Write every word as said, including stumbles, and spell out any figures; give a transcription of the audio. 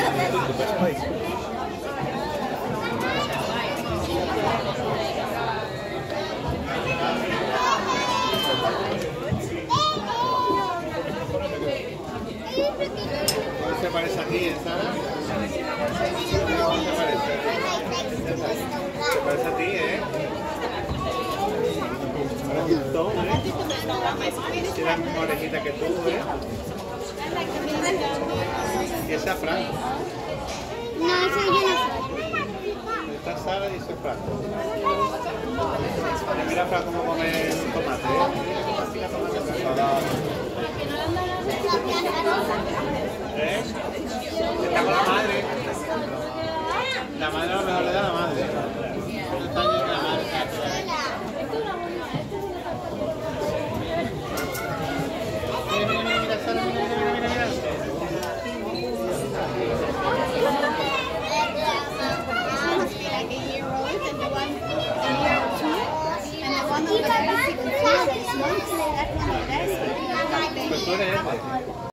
the best place. ¿Qué te parece a ti, Sara? ¿Cómo te parece? ¿Te parece a ti, eh? Me gustó, ¿eh? Tiene la misma orejita que tú, ¿eh? ¿Y esa Fran? No, eso yo no soy. Esta es Sara y ese Fran. Mira Fran cómo come un tomate, ¿eh? ¿Eh? Está con la madre. La madre a lo mejor le da a la madre. No está ni la madre. Mira, mira, mira, mira, Sara, mira, mira, mira, mira. Must be like a year old, and the one a year or two, and the one over there is even smaller. It's months, and that's one of the best. Pues tú eres este.